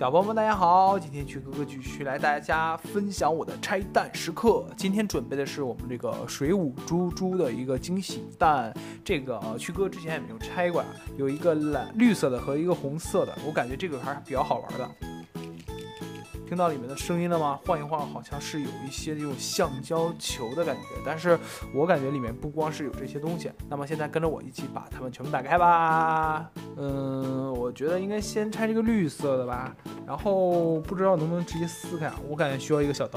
小朋友们大家好，今天曲哥哥继续来大家分享我的拆弹时刻。今天准备的是我们这个水舞猪猪的一个惊喜蛋，这个曲哥之前也没有拆过，有一个绿色的和一个红色的，我感觉这个还是比较好玩的。听到里面的声音了吗？晃一晃好像是有一些这种橡胶球的感觉，但是我感觉里面不光是有这些东西。那么现在跟着我一起把它们全部打开吧。我觉得应该先拆这个绿色的吧，然后不知道能不能直接撕开，我感觉需要一个小刀。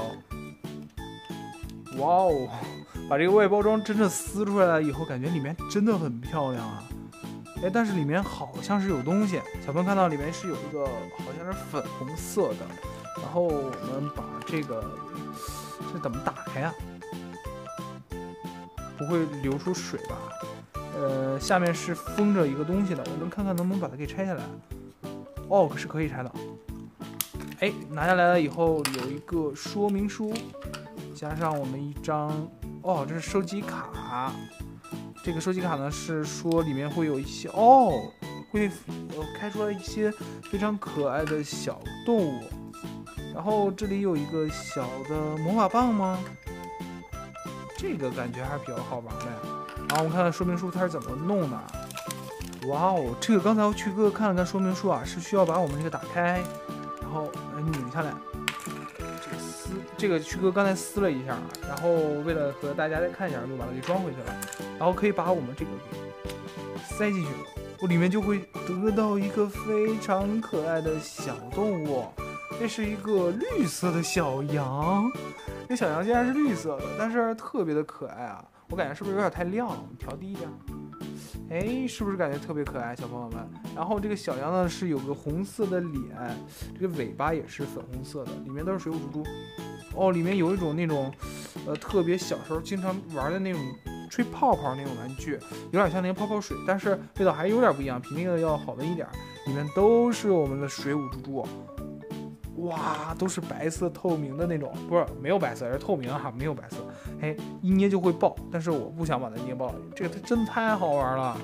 哇哦，把这个外包装真的撕出来了以后，感觉里面真的很漂亮啊。但是里面好像是有东西，小朋友看到里面是有一个好像是粉红色的，然后我们把这怎么打开呀？不会流出水吧？下面是封着一个东西的，我们看看能不能把它给拆下来。哦，是可以拆的。拿下来了以后有一个说明书，加上我们一张，这是收集卡。这个收集卡呢是说里面会有一些会开出来一些非常可爱的小动物，然后这里有一个小的魔法棒吗？这个感觉还是比较好玩的呀。然后我们看看说明书它是怎么弄的。哇哦，这个刚才曲哥看了看说明书啊，是需要把我们这个打开，然后拧下来。这个曲哥刚才撕了一下，然后为了和大家再看一下，就把它给装回去了。然后可以把我们这个给塞进去，我里面就会得到一个非常可爱的小动物。这是一个绿色的小羊，这小羊竟然是绿色的，但是特别的可爱啊！我感觉是不是有点太亮了？我们调低一点。是不是感觉特别可爱，小朋友们？然后这个小羊呢是有个红色的脸，这个尾巴也是粉红色的，里面都是水舞猪猪。里面有一种那种，特别小时候经常玩的那种吹泡泡那种玩具，有点像那个泡泡水，但是味道还有点不一样，比那个要好闻一点。里面都是我们的水舞猪猪，哇，都是白色透明的那种，不是没有白色，是透明哈，没有白色。一捏就会爆，但是我不想把它捏爆，这个它真的太好玩了。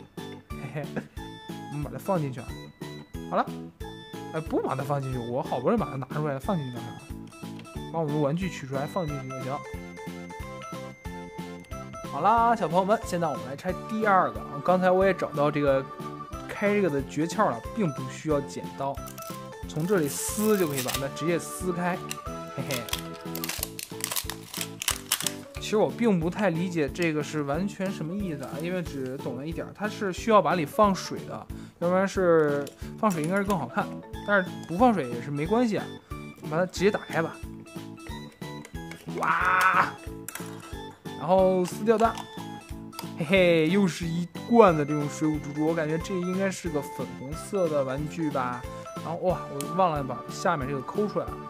我们把它放进去，好了，不把它放进去，我好不容易把它拿出来放进去干啥？把我们的玩具取出来放进去就行。好啦，小朋友们，现在我们来拆第二个。刚才我也找到这个开这个的诀窍了，并不需要剪刀，从这里撕就可以把它直接撕开。其实我并不太理解这个是完全什么意思啊，因为只懂了一点，它是需要把里放水的，要不然是放水应该是更好看，但是不放水也是没关系啊。把它直接打开吧。哇！然后撕掉它，又是一罐的这种水舞猪猪，我感觉这应该是个粉红色的玩具吧。然后我忘了把下面这个抠出来了。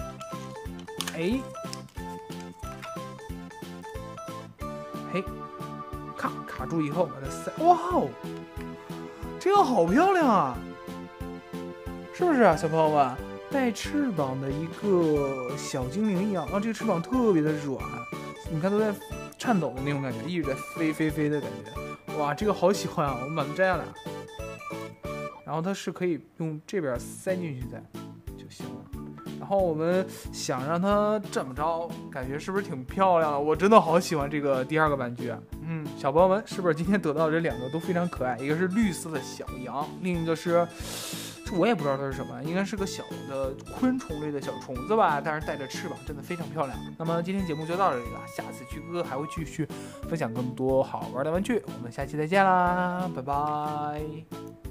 卡住以后把它塞，哇哦，这个好漂亮啊，是不是啊，小朋友们？带翅膀的一个小精灵一样这个翅膀特别的软，你看都在颤抖的那种感觉，一直在飞的感觉。哇，这个好喜欢啊！我们把它摘下来，然后它是可以用这边塞进去就行了。然后我们想让它这么着，感觉是不是挺漂亮的？我真的好喜欢这个第二个玩具啊！小朋友们是不是今天得到这两个都非常可爱？一个是绿色的小羊，另一个是我也不知道它是什么，应该是个小的昆虫类的小虫子吧，但是带着翅膀，真的非常漂亮。那么今天节目就到这里了，下次曲哥还会继续分享更多好玩的玩具，我们下期再见啦，拜拜。